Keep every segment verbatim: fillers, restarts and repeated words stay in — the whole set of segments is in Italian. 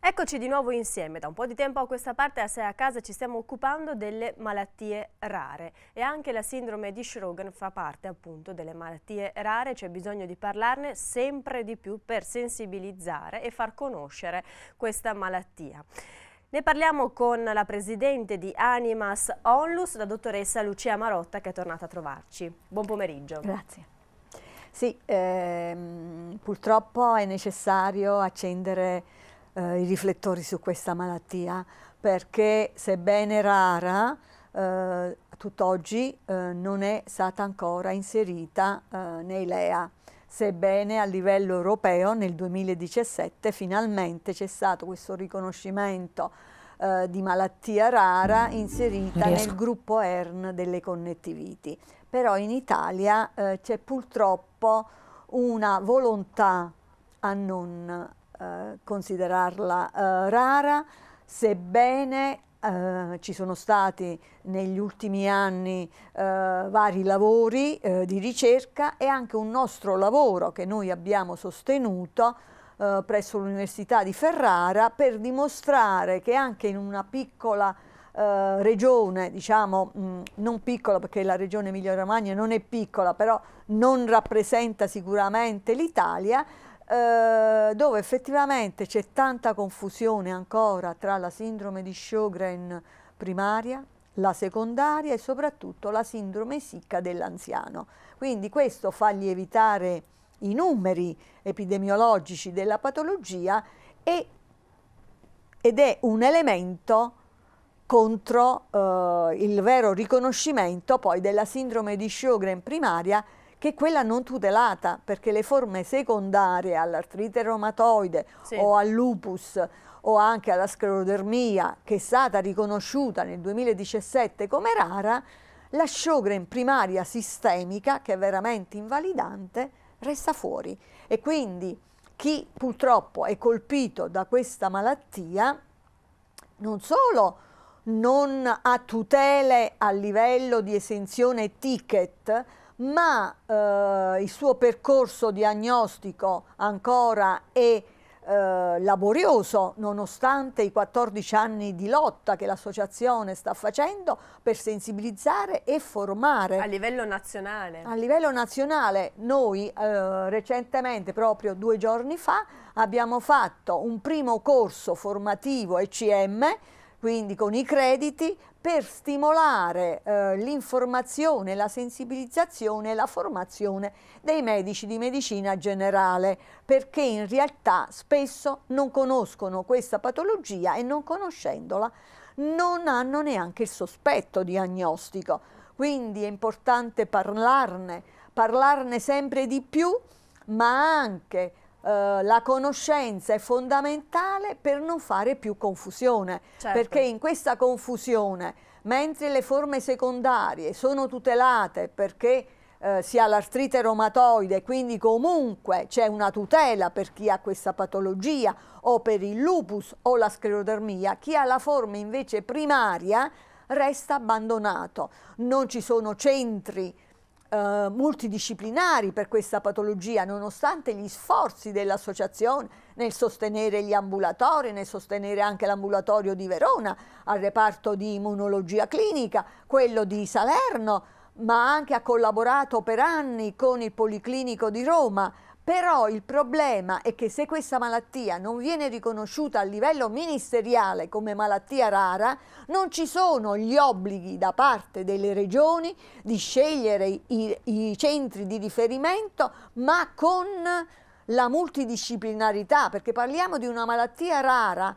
Eccoci di nuovo insieme. Da un po' di tempo a questa parte a Sei a Casa ci stiamo occupando delle malattie rare e anche la sindrome di Sjögren fa parte appunto delle malattie rare. C'è bisogno di parlarne sempre di più per sensibilizzare e far conoscere questa malattia. Ne parliamo con la presidente di Animas Onlus, la dottoressa Lucia Marotta, che è tornata a trovarci. Buon pomeriggio. Grazie. Sì, ehm, purtroppo è necessario accendere eh, i riflettori su questa malattia perché, sebbene rara, eh, tutt'oggi eh, non è stata ancora inserita eh, nei L E A. Sebbene a livello europeo nel duemiladiciassette finalmente c'è stato questo riconoscimento eh, di malattia rara inserita Riesco. nel gruppo E R N delle connettiviti. Però in Italia eh, c'è purtroppo una volontà a non eh, considerarla eh, rara, sebbene eh, ci sono stati negli ultimi anni eh, vari lavori eh, di ricerca e anche un nostro lavoro che noi abbiamo sostenuto eh, presso l'Università di Ferrara per dimostrare che anche in una piccola Uh, regione, diciamo mh, non piccola perché la regione Emilia-Romagna non è piccola, però non rappresenta sicuramente l'Italia, uh, dove effettivamente c'è tanta confusione ancora tra la sindrome di Sjögren primaria, la secondaria e soprattutto la sindrome sicca dell'anziano. Quindi questo fa lievitare i numeri epidemiologici della patologia e, ed è un elemento contro eh, il vero riconoscimento poi della sindrome di Sjögren primaria, che è quella non tutelata, perché le forme secondarie all'artrite reumatoide Sì. o al lupus o anche alla sclerodermia, che è stata riconosciuta nel duemiladiciassette come rara, la Sjögren primaria sistemica, che è veramente invalidante, resta fuori. E quindi chi purtroppo è colpito da questa malattia non solo non ha tutele a livello di esenzione ticket, ma eh, il suo percorso diagnostico ancora è eh, laborioso, nonostante i quattordici anni di lotta che l'associazione sta facendo per sensibilizzare e formare. A livello nazionale. A livello nazionale noi eh, recentemente, proprio due giorni fa, abbiamo fatto un primo corso formativo E C M, quindi con i crediti, per stimolare eh, l'informazione, la sensibilizzazione e la formazione dei medici di medicina generale, perché in realtà spesso non conoscono questa patologia e non conoscendola non hanno neanche il sospetto diagnostico. Quindi è importante parlarne, parlarne sempre di più, ma anche Uh, la conoscenza è fondamentale per non fare più confusione, Certo. perché in questa confusione, mentre le forme secondarie sono tutelate perché uh, si ha l'artrite reumatoide, quindi comunque c'è una tutela per chi ha questa patologia o per il lupus o la sclerodermia, chi ha la forma invece primaria resta abbandonato. Non ci sono centri Uh, multidisciplinari per questa patologia, nonostante gli sforzi dell'associazione nel sostenere gli ambulatori, nel sostenere anche l'ambulatorio di Verona al reparto di immunologia clinica, quello di Salerno, ma anche ha collaborato per anni con il Policlinico di Roma. Però il problema è che se questa malattia non viene riconosciuta a livello ministeriale come malattia rara, non ci sono gli obblighi da parte delle regioni di scegliere i, i centri di riferimento, ma con la multidisciplinarità, perché parliamo di una malattia rara,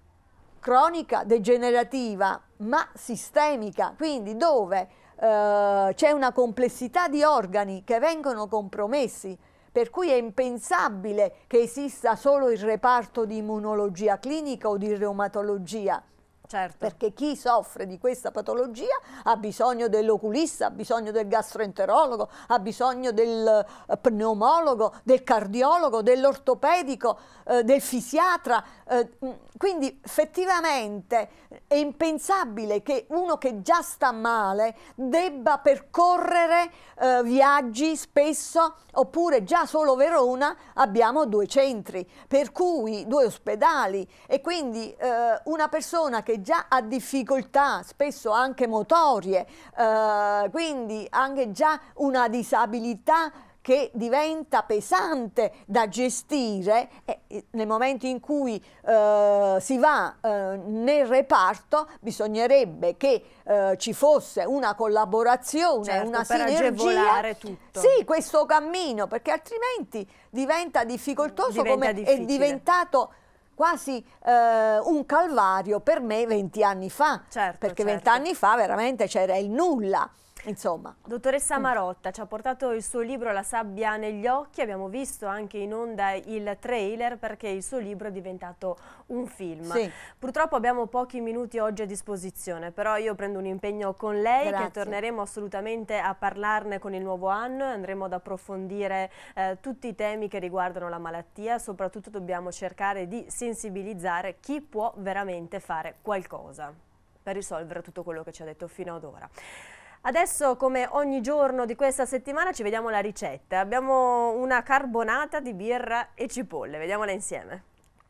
cronica, degenerativa, ma sistemica, quindi dove eh, c'è una complessità di organi che vengono compromessi, per cui è impensabile che esista solo il reparto di immunologia clinica o di reumatologia. Certo. Perché chi soffre di questa patologia ha bisogno dell'oculista, ha bisogno del gastroenterologo, ha bisogno del eh, pneumologo, del cardiologo, dell'ortopedico, eh, del fisiatra. Eh, quindi effettivamente è impensabile che uno che già sta male debba percorrere eh, viaggi spesso, oppure già solo Verona abbiamo due centri, per cui due ospedali, e quindi eh, una persona che già ha difficoltà, spesso anche motorie, eh, quindi anche già una disabilità che diventa pesante da gestire, e nel momento in cui eh, si va eh, nel reparto bisognerebbe che eh, ci fosse una collaborazione, certo, una per sinergia, agevolare tutto. Sì, questo cammino, perché altrimenti diventa difficoltoso, Diventa come difficile. è diventato quasi eh, un calvario per me venti anni fa, certo, perché certo. vent'anni fa veramente c'era il nulla. Insomma. Dottoressa Marotta ci ha portato il suo libro La sabbia negli occhi, abbiamo visto anche in onda il trailer perché il suo libro è diventato un film. Sì. Purtroppo abbiamo pochi minuti oggi a disposizione, però io prendo un impegno con lei. Grazie. Che torneremo assolutamente a parlarne con il nuovo anno e andremo ad approfondire eh, tutti i temi che riguardano la malattia. Soprattutto dobbiamo cercare di sensibilizzare chi può veramente fare qualcosa per risolvere tutto quello che ci ha detto fino ad ora. Adesso, come ogni giorno di questa settimana, ci vediamo la ricetta. Abbiamo una carbonata di birra e cipolle, vediamola insieme.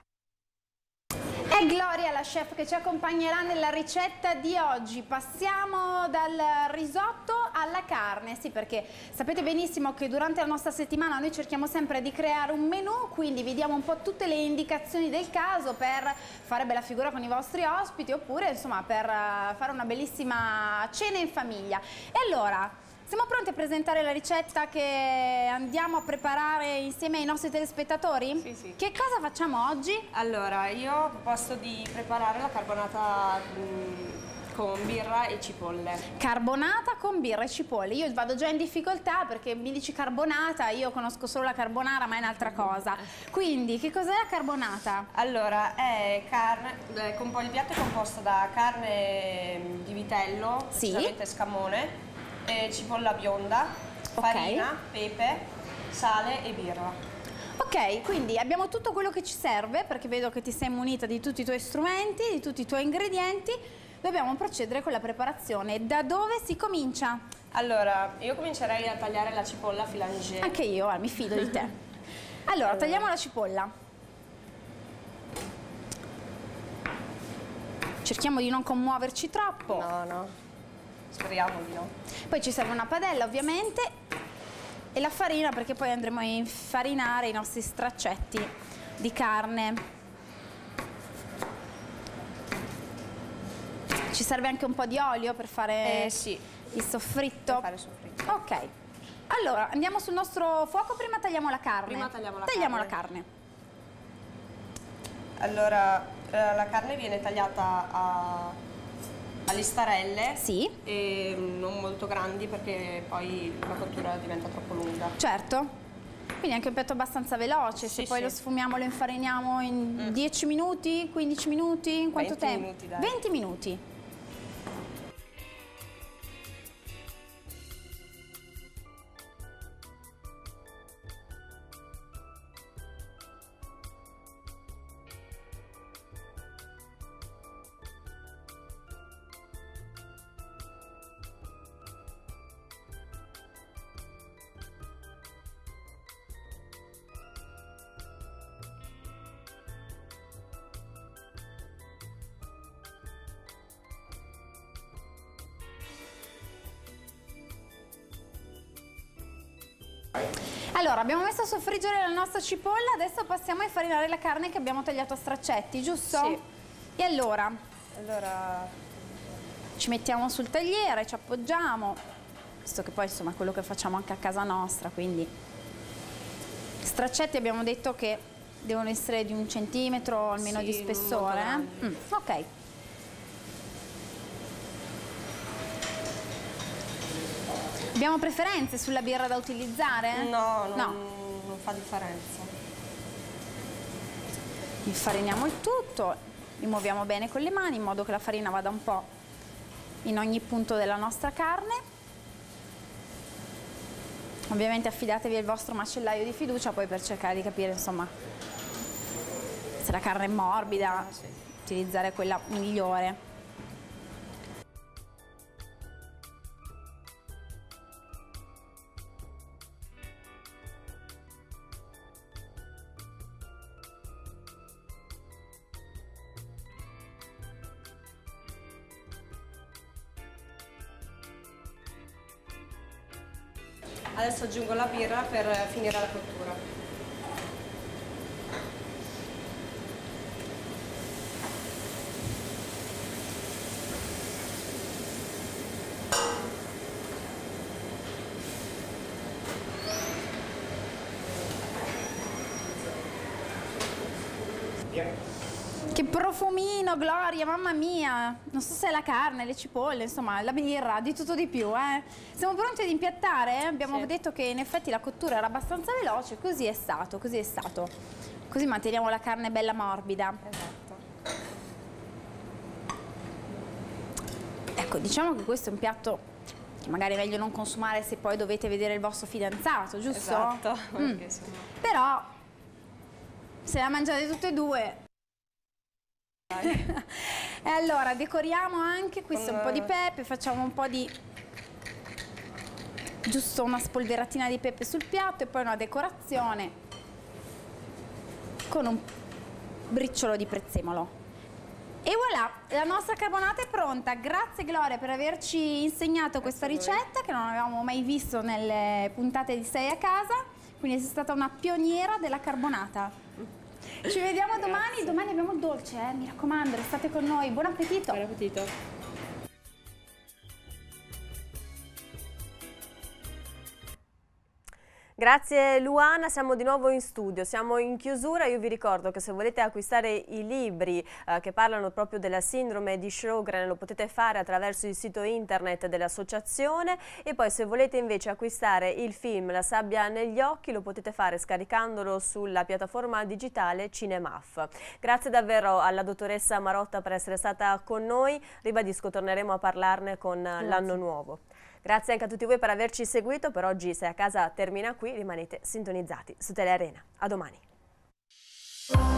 È Gloria la chef che ci accompagnerà nella ricetta di oggi. Passiamo dal risotto alla carne, sì, perché sapete benissimo che durante la nostra settimana noi cerchiamo sempre di creare un menù, quindi vi diamo un po' tutte le indicazioni del caso per fare bella figura con i vostri ospiti, oppure insomma per fare una bellissima cena in famiglia. E allora, siamo pronti a presentare la ricetta che andiamo a preparare insieme ai nostri telespettatori? Sì, sì. Che cosa facciamo oggi? Allora, io ho proposto di preparare la carbonata mh, con birra e cipolle. Carbonata con birra e cipolle. Io vado già in difficoltà perché mi dici carbonata, io conosco solo la carbonara, ma è un'altra cosa. Quindi, che cos'è la carbonata? Allora, è carne, eh, compo- il piatto è composto da carne di vitello, Sì. precisamente scamone, e cipolla bionda, Ok. farina, pepe, sale e birra. Ok, quindi abbiamo tutto quello che ci serve, perché vedo che ti sei munita di tutti i tuoi strumenti, di tutti i tuoi ingredienti. Dobbiamo procedere con la preparazione. Da dove si comincia? Allora, io comincerei a tagliare la cipolla a filanger. Anche io, eh, mi fido di te. Allora, tagliamo la cipolla. Cerchiamo di non commuoverci troppo. No, no, speriamo di no. Poi ci serve una padella, ovviamente, e la farina, perché poi andremo a infarinare i nostri straccetti di carne. Ci serve anche un po' di olio per fare Eh, sì, il soffritto. per fare il soffritto. Ok, allora andiamo sul nostro fuoco, prima tagliamo la carne. Prima tagliamo la tagliamo carne. la carne. Allora, eh, la carne viene tagliata a, a listarelle, Sì, e non molto grandi perché poi la cottura diventa troppo lunga. certo. Quindi anche un piatto abbastanza veloce, se Sì, poi sì. lo sfumiamo, lo infariniamo in dieci minuti, quindici minuti, in quanto venti tempo? minuti, dai. venti minuti. Allora, abbiamo messo a soffriggere la nostra cipolla, adesso passiamo a infarinare la carne che abbiamo tagliato a straccetti, giusto? Sì. E allora, Allora, ci mettiamo sul tagliere, ci appoggiamo, visto che poi insomma è quello che facciamo anche a casa nostra, quindi straccetti abbiamo detto che devono essere di un centimetro almeno Sì, di non spessore. molto eh? grandi. Mm, ok. Abbiamo preferenze sulla birra da utilizzare? no, non, No. non fa differenza. Infariniamo il tutto, rimuoviamo bene con le mani in modo che la farina vada un po' in ogni punto della nostra carne. Ovviamente affidatevi al vostro macellaio di fiducia poi per cercare di capire insomma se la carne è morbida, utilizzare quella migliore. Adesso aggiungo la birra per finire la cottura. Che profumino, Gloria, mamma mia! Non so se è la carne, le cipolle, insomma, la birra, di tutto di più, eh. Siamo pronti ad impiattare? Abbiamo sì. detto che in effetti la cottura era abbastanza veloce, così è stato, così è stato. Così manteniamo la carne bella morbida. Esatto. Ecco, diciamo che questo è un piatto che magari è meglio non consumare se poi dovete vedere il vostro fidanzato, giusto? Esatto. Mm. Però, se la mangiate tutte e due... E allora decoriamo anche, questo un po' di pepe, facciamo un po' di giusto una spolveratina di pepe sul piatto e poi una decorazione con un briciolo di prezzemolo. E voilà, la nostra carbonata è pronta. Grazie Gloria per averci insegnato questa ricetta che non avevamo mai visto nelle puntate di Sei a Casa, quindi sei stata una pioniera della carbonata. Ci vediamo domani, Grazie. Domani abbiamo il dolce, eh? Mi raccomando, restate con noi, buon appetito! Buon appetito! Grazie Luana, siamo di nuovo in studio, siamo in chiusura. Io vi ricordo che se volete acquistare i libri eh, che parlano proprio della sindrome di Sjögren lo potete fare attraverso il sito internet dell'associazione, e poi se volete invece acquistare il film La sabbia negli occhi lo potete fare scaricandolo sulla piattaforma digitale Cinemaf. Grazie davvero alla dottoressa Marotta per essere stata con noi, ribadisco torneremo a parlarne con l'anno nuovo. Grazie anche a tutti voi per averci seguito, per oggi Sei a Casa termina qui, rimanete sintonizzati su Telearena. A domani.